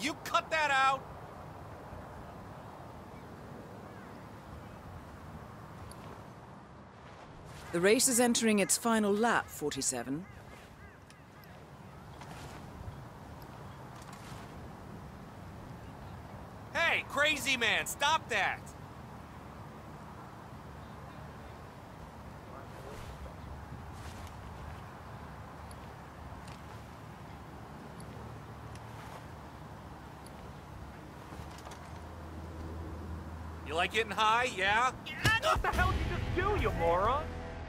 you cut that out? The race is entering its final lap, 47. Hey, crazy man, stop that! You like getting high, yeah? What the hell did you just do, you moron?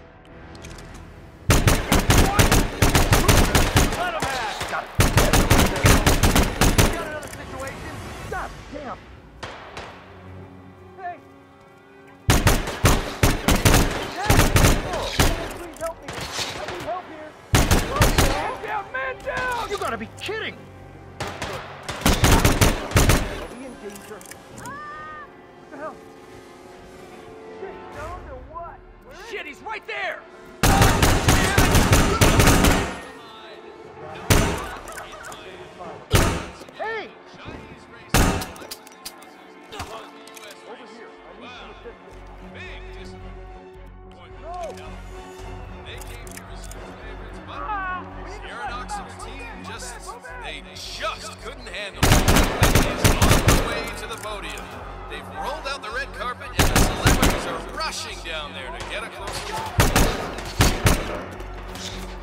Let him have! Got it. You got another situation? God damn! Hey! Please help me! I need help here! Man down! Man down! You gotta be kidding! Are we in danger? What the hell? Shit, stoned or what? Shit, he's right there! Hey! Over here. I need some assistance. Big disappointment. They came here as your favorites, but Aeronox and their team just couldn't handle it. And is on the way to the podium. They've rolled out the red carpet and the celebrities are rushing down there to get a closer look.